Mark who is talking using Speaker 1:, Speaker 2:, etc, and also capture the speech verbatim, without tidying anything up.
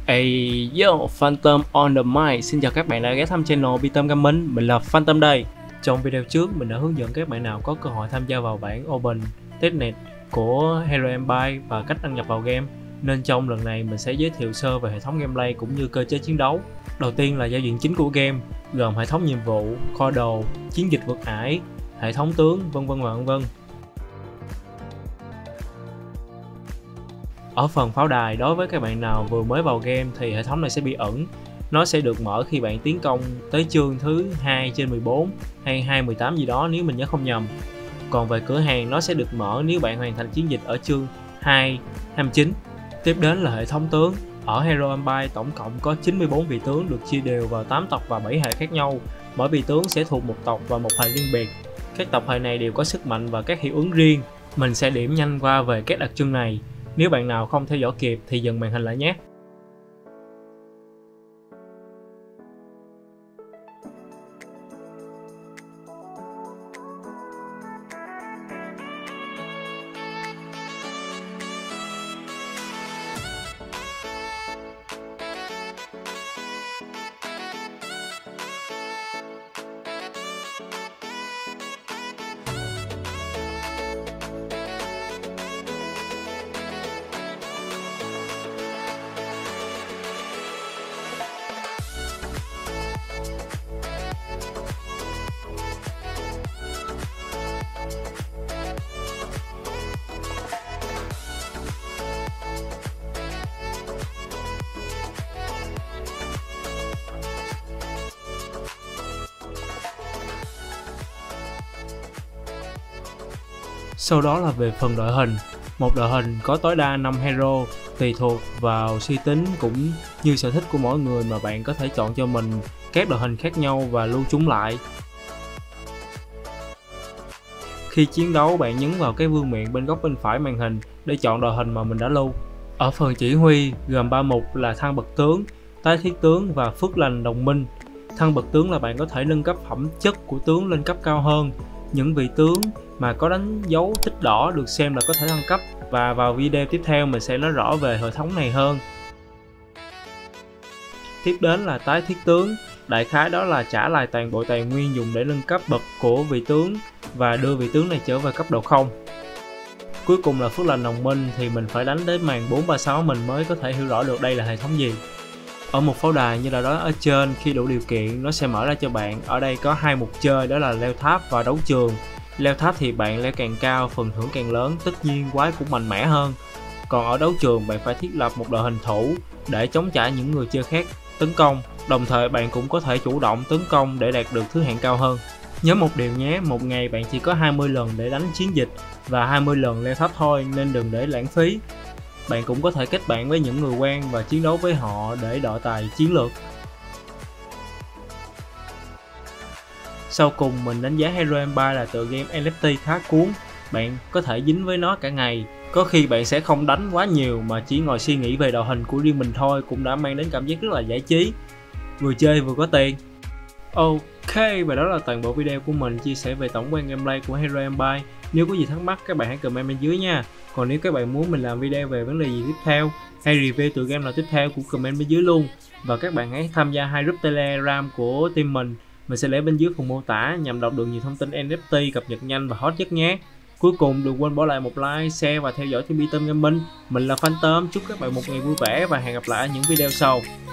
Speaker 1: Hey yo, Phantom on the mic. Xin chào các bạn đã ghé thăm channel Pitom Gaming. Mình là Phantom đây. Trong video trước mình đã hướng dẫn các bạn nào có cơ hội tham gia vào bản Open Testnet của Hero Empire và cách đăng nhập vào game. Nên trong lần này mình sẽ giới thiệu sơ về hệ thống gameplay cũng như cơ chế chiến đấu. Đầu tiên là giao diện chính của game, gồm hệ thống nhiệm vụ, kho đồ, chiến dịch vượt ải, hệ thống tướng, vân vân và vân vân. Ở phần pháo đài, đối với các bạn nào vừa mới vào game thì hệ thống này sẽ bị ẩn. Nó sẽ được mở khi bạn tiến công tới chương thứ hai trên mười bốn hay hai mười tám gì đó nếu mình nhớ không nhầm. Còn về cửa hàng, nó sẽ được mở nếu bạn hoàn thành chiến dịch ở chương hai hai mươi chín. Tiếp đến là hệ thống tướng. Ở Hero Empire tổng cộng có chín mươi bốn vị tướng được chia đều vào tám tộc và bảy hệ khác nhau. Mỗi vị tướng sẽ thuộc một tộc và một hệ riêng biệt. Các tộc hệ này đều có sức mạnh và các hiệu ứng riêng. Mình sẽ điểm nhanh qua về các đặc trưng này. Nếu bạn nào không theo dõi kịp thì dừng màn hình lại nhé. Sau đó là về phần đội hình. Một đội hình có tối đa năm hero, tùy thuộc vào suy tính cũng như sở thích của mỗi người mà bạn có thể chọn cho mình các đội hình khác nhau và lưu chúng lại. Khi chiến đấu, bạn nhấn vào cái vương miện bên góc bên phải màn hình để chọn đội hình mà mình đã lưu. Ở phần chỉ huy gồm ba mục là thăng bậc tướng, tái thiết tướng và phước lành đồng minh. Thăng bậc tướng là bạn có thể nâng cấp phẩm chất của tướng lên cấp cao hơn. Những vị tướng mà có đánh dấu tích đỏ được xem là có thể thăng cấp, và vào video tiếp theo mình sẽ nói rõ về hệ thống này hơn. Tiếp đến là tái thiết tướng. Đại khái đó là trả lại toàn bộ tài nguyên dùng để nâng cấp bậc của vị tướng và đưa vị tướng này trở về cấp độ không. Cuối cùng là phước lành đồng minh, thì mình phải đánh đến màn bốn ba sáu mình mới có thể hiểu rõ được đây là hệ thống gì. Ở một pháo đài như là đó ở trên, khi đủ điều kiện nó sẽ mở ra cho bạn. Ở đây có hai mục chơi, đó là leo tháp và đấu trường. Leo tháp thì bạn leo càng cao phần thưởng càng lớn, tất nhiên quái cũng mạnh mẽ hơn. Còn ở đấu trường bạn phải thiết lập một đội hình thủ để chống trả những người chơi khác tấn công. Đồng thời bạn cũng có thể chủ động tấn công để đạt được thứ hạng cao hơn. Nhớ một điều nhé, một ngày bạn chỉ có hai mươi lần để đánh chiến dịch và hai mươi lần leo tháp thôi, nên đừng để lãng phí. Bạn cũng có thể kết bạn với những người quen và chiến đấu với họ để đổi tài chiến lược. Sau cùng mình đánh giá Hero Empire là tựa game en ép tê khá cuốn. Bạn có thể dính với nó cả ngày. Có khi bạn sẽ không đánh quá nhiều mà chỉ ngồi suy nghĩ về đội hình của riêng mình thôi cũng đã mang đến cảm giác rất là giải trí. Vừa chơi vừa có tiền. Ok, và đó là toàn bộ video của mình chia sẻ về tổng quan gameplay của Hero Empire. Nếu có gì thắc mắc các bạn hãy comment bên dưới nha. Còn nếu các bạn muốn mình làm video về vấn đề gì tiếp theo hay review tựa game nào tiếp theo cũng comment bên dưới luôn. Và các bạn hãy tham gia hai group Telegram của team mình. Mình sẽ để bên dưới phần mô tả nhằm đọc được nhiều thông tin en ép tê cập nhật nhanh và hot nhất nhé. Cuối cùng đừng quên bỏ lại một like, share và theo dõi team Pitom Gaming. Mình là Phantom, chúc các bạn một ngày vui vẻ và hẹn gặp lại ở những video sau.